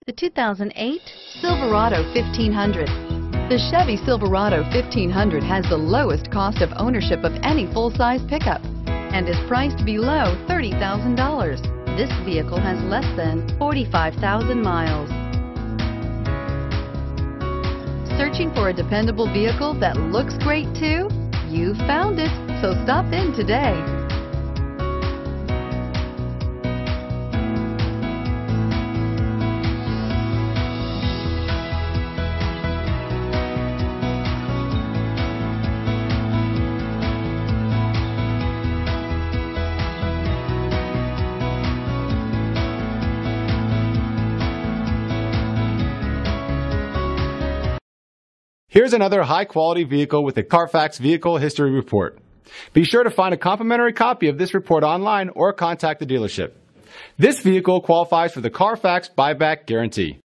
The 2008 Silverado 1500. The Chevy Silverado 1500 has the lowest cost of ownership of any full-size pickup and is priced below $30,000. This vehicle has less than 45,000 miles. Searching for a dependable vehicle that looks great too? You found it, so stop in today. Here's another high-quality vehicle with a Carfax Vehicle History Report. Be sure to find a complimentary copy of this report online or contact the dealership. This vehicle qualifies for the Carfax Buyback Guarantee.